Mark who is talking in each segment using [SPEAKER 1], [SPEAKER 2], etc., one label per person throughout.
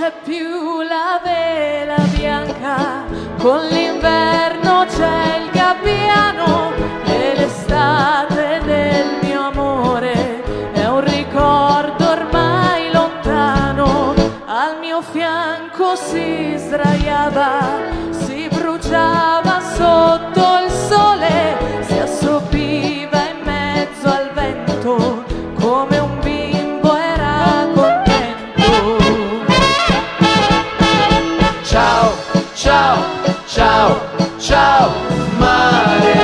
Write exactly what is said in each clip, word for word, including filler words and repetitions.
[SPEAKER 1] c'è più la vela bianca, con l'inverno c'è il gabbiano e l'estate del mio amore è un ricordo ormai lontano. Al mio fianco si sdraiava, si bruciava sotto il sole, si assopiva in mezzo al vento come un bimbo era contento.
[SPEAKER 2] Ciao, ciao, ciao, ciao mare.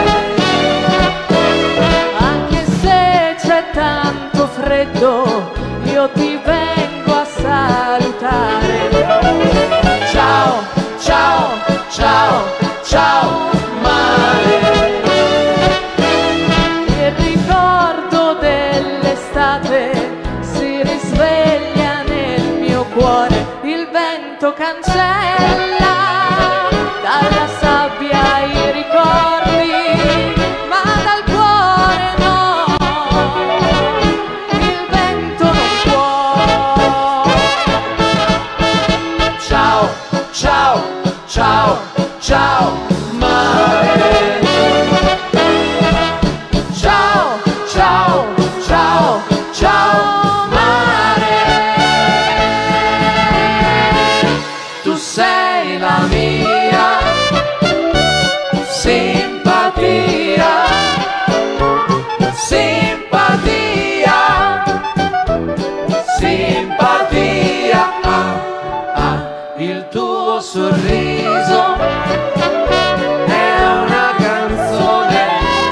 [SPEAKER 1] Anche se c'è tanto freddo, io ti vengo a salutare.
[SPEAKER 2] Ciao, ciao, ciao, ciao mare.
[SPEAKER 1] Il ricordo dell'estate si risveglia nel mio cuore, il vento cancella dalla sabbia i ricordi, ma dal cuore no, il vento non può.
[SPEAKER 2] Ciao, ciao, ciao, ciao mare. Ciao, ciao, ciao, ciao mare. Tu sei la mia simpatia, simpatia, simpatia. Ah, ah, il tuo sorriso è una canzone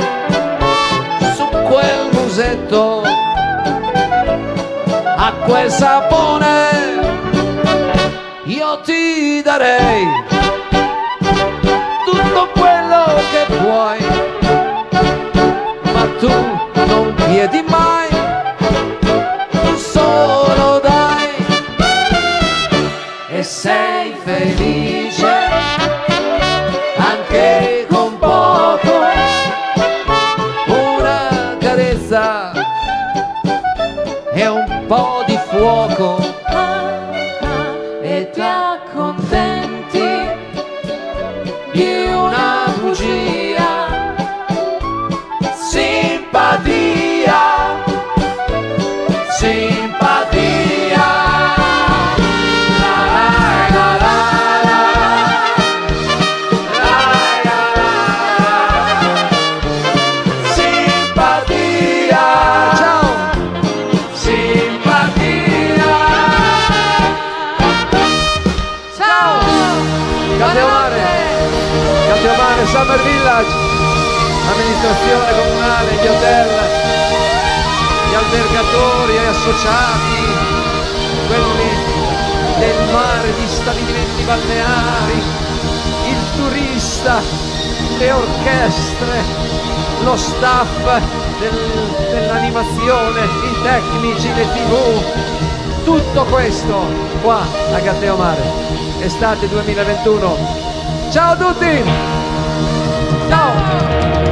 [SPEAKER 2] su quel musetto, acqua e sapone io ti darei tutto quello che vuoi, ma tu non chiedi mai, tu solo dai e sei felice anche con poco, una carezza e un po' di fuoco.
[SPEAKER 1] E ti accontenti
[SPEAKER 2] Di una bugia, simpatia, simpatia. La la la la la, la la la la, simpatia. Ciao, simpatia.
[SPEAKER 1] ciao
[SPEAKER 3] Cateomare, Cateomare Summer Village, amministrazione comunale, gli hotel, gli albergatori e associati, quelli del mare, gli stabilimenti balneari, il turista, le orchestre, lo staff del- dell'animazione, i tecnici, le tv, tutto questo qua a Cateomare, estate duemilaventuno. Ciao a tutti! Ciao!